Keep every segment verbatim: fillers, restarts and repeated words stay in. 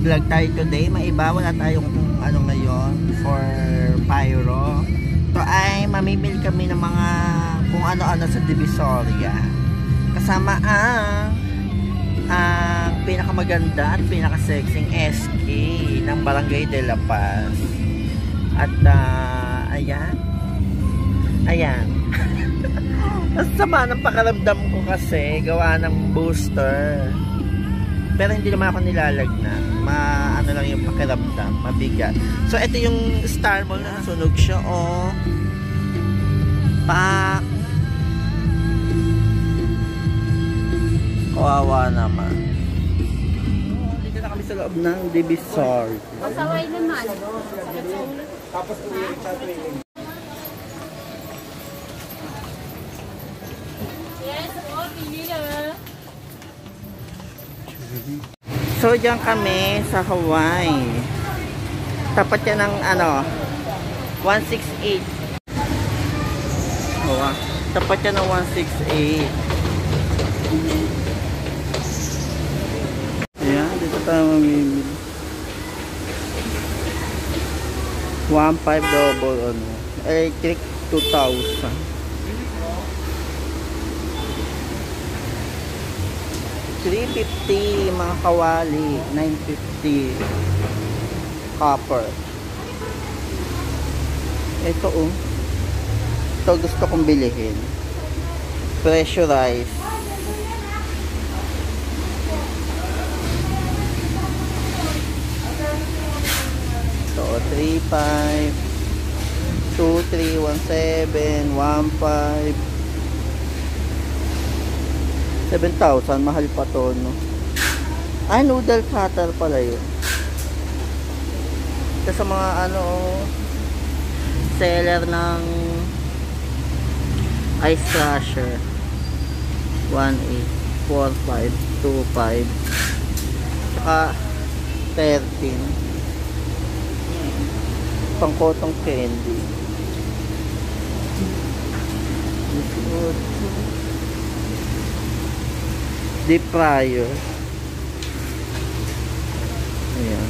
vlog tayo today. Maiba, wala tayong ano ngayon for pyro. Ito ay mamimili kami ng mga kung ano-ano sa Divisoria. Kasama ang ang pinakamaganda at pinaka-sexing S K ng Barangay de la Paz. At uh, ayan. Ayan. Ang sama ng pakaramdam ko kasi gawa ng booster. Pero hindi naman ako nilalagnan. Ma ano lang yung pakiramdam, mabigat. So ito yung Star Mall na nasunog siya, oh. Pak. Kawawa naman. Dito na kami sa loob ng Divisoria. Masaway naman. Tapos uwi sa training. Yes, oh, pinila. So, diyan kami sa Hawaii. Tapat yan ng ano, one sixty-eight. Oh, tapat yan ng one sixty-eight. Ayan, dito tayo mamimili. one five double ano. Electric two thousand. three fifty mga kawali, nine fifty copper. Ito oh. Ito gusto kong bilihin. Pressurized. Ito three five, two three one seven, one five. seven thousand, mahal pa to, no? Ay, noodle cutter pala yun. Ito sa mga ano seller ng ice crusher. One eight, four five, two five, tsaka thirteen. Pangkotong candy. Deep fryer. Ayan.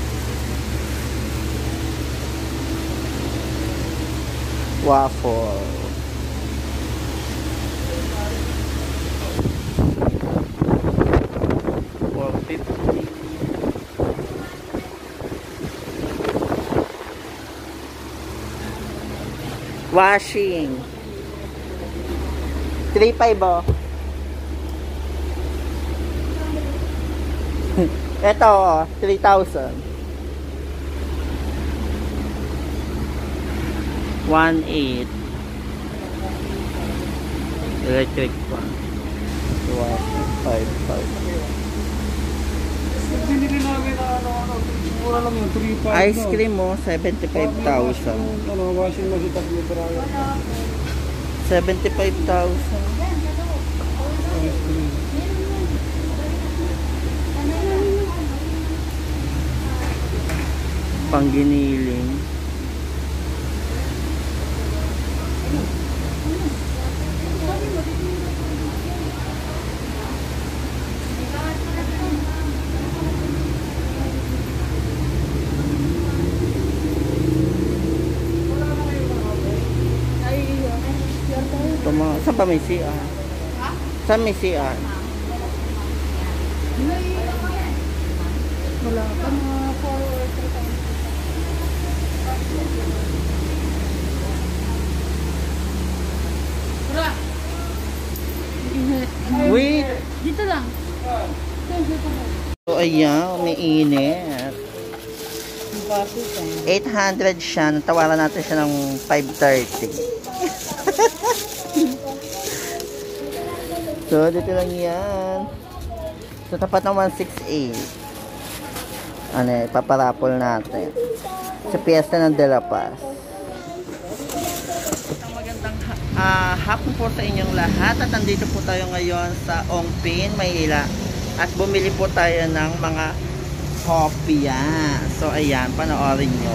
Waffle. four fifty. Washing. three five oh. Ito, three thousand. one eight. Electric fan. one five five. Binili namin na ano, ano, mura lang yung three five. Ice cream mo, seventy-five thousand. Ano, washing machine tatlo tayo. seventy-five thousand. Ice cream. Pangginiling. Tuma, saan pa may C R? Saan may C R? Wala pa mga four or three times. Wait! Dito lang. So, ayan, may init. eight hundred siya. Natawaran natin siya ng five thirty. So, dito lang yan. So, tapat ng one sixty-eight. Ano eh, paparapol natin. Sa piyesta ng De La Paz. Ang magandang uh, hapon po sa inyong lahat. At nandito po tayo ngayon sa Ongpin, Maynila. At bumili po tayo ng mga kopya. So, ayan, panoorin nyo.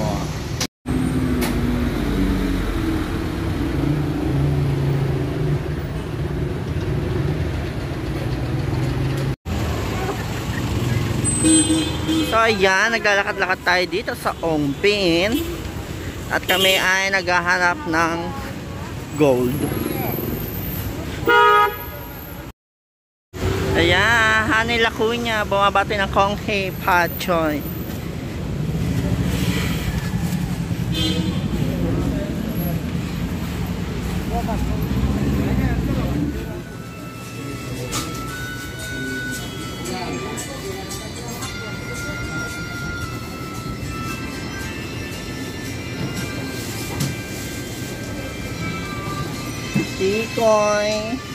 So So ayan, naglalakad-lakad tayo dito sa Ongpin. At kami ay naghahanap ng gold. Ayan, Hanay Lacuna, bumabati ng Konghe Pachoy. Tikoy.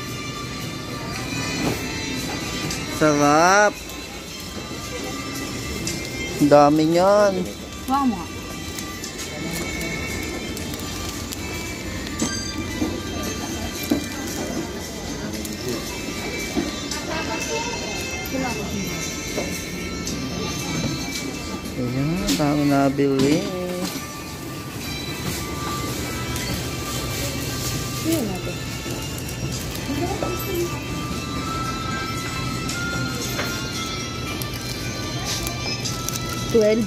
Sarap. Ang dami niyan. Mama. Ayan, dami nabili. twelve.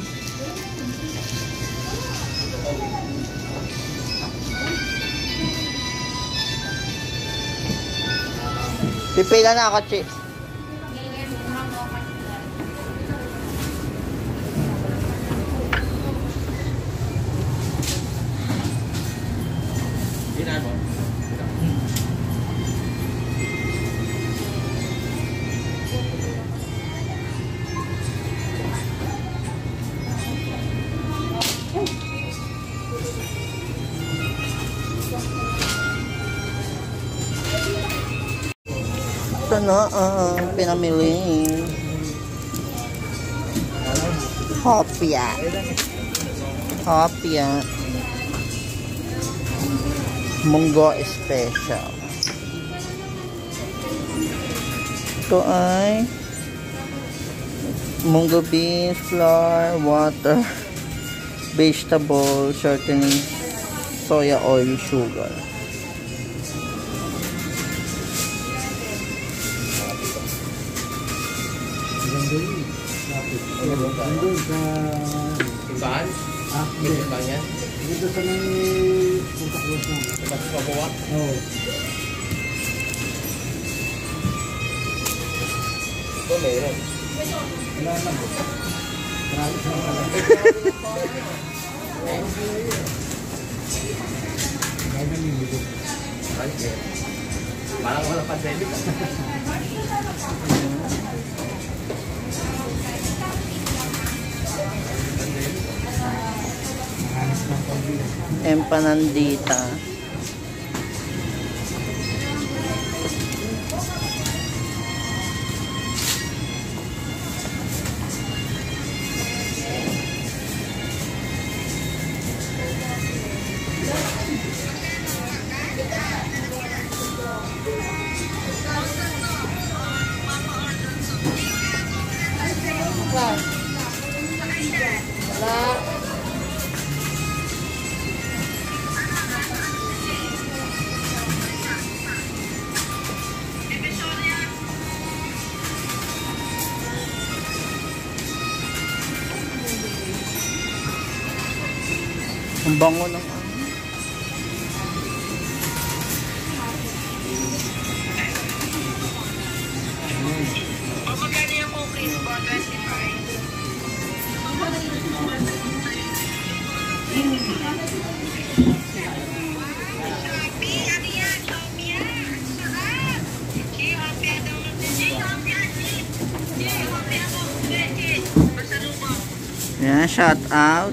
Pipila na ako, Chi. Ito na ang pinamili. Hopia. Hopia. Munggo special. Ito ay munggo beans, flour, water, vegetable, shortening, soya oil, sugar. Simbahan? Ah, may simbahan yan? Dito sa may Santa Cruz na. Sa Batis Pabuwa? Oo. Ito mayroon. Wala lang. Marami sa mga lang. Gaya na yung video. Parang wala pandemic. Empanandita. Ang bango ng ano. Yan, shout out.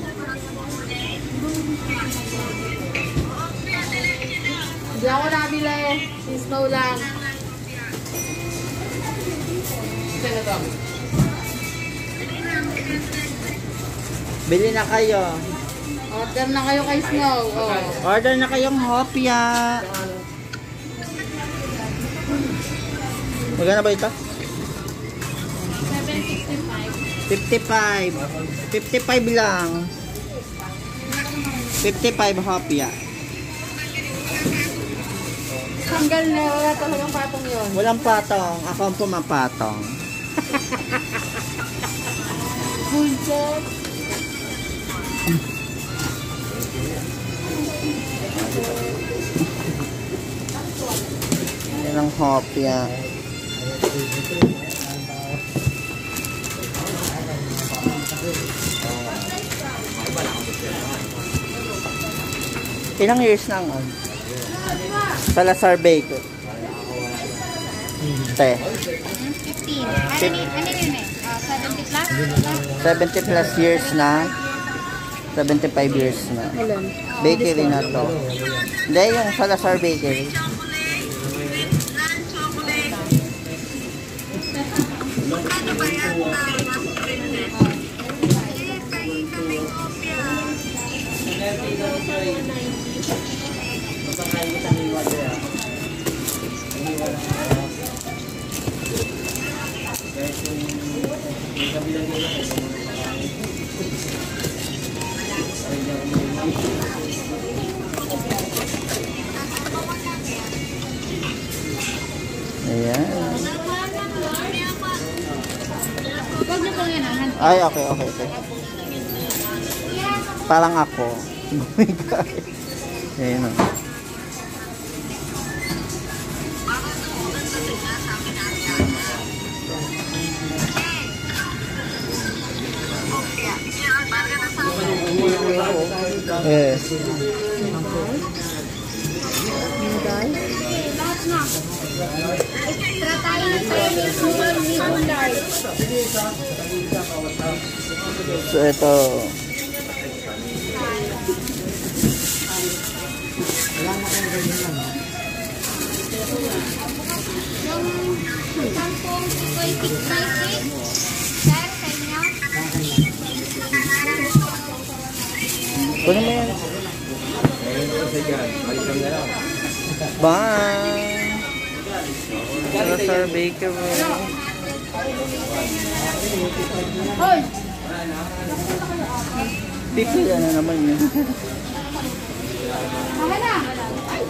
Hindi ako nabili. Si Snow lang. Bili na kayo. Order na kayo kay Snow. Oh. Order na kayong hopia. Magkano ba ito? seven sixty-five. fifty-five. fifty-five lang. fifty-five hopia. Tanggal na. Wala talagang patong yun. Walang patong. Ako ang pumapatong. Full set. Yan ang hopya. Ilang years na ang on? Salazar Baker. Te. fifteen. Ano ni, ano yun eh? Ah, seventy plus? seventy plus years na. seventy-five years na. Bakery na to. Hindi, yung Salazar Bakery. Ayan. Huwag niyo pong yan, ah. Ay, okay, okay, okay. Parang ako. Ayan o. Yes. Lahat na. Extra tayo ng training kung ni Hyundai. So, ito. Yung sampung sikoy six by six. Sir, sa inyo? Kunin mo yan. Bye! Salazar Bakery. Hoy! Pipila na naman yun. Tama na!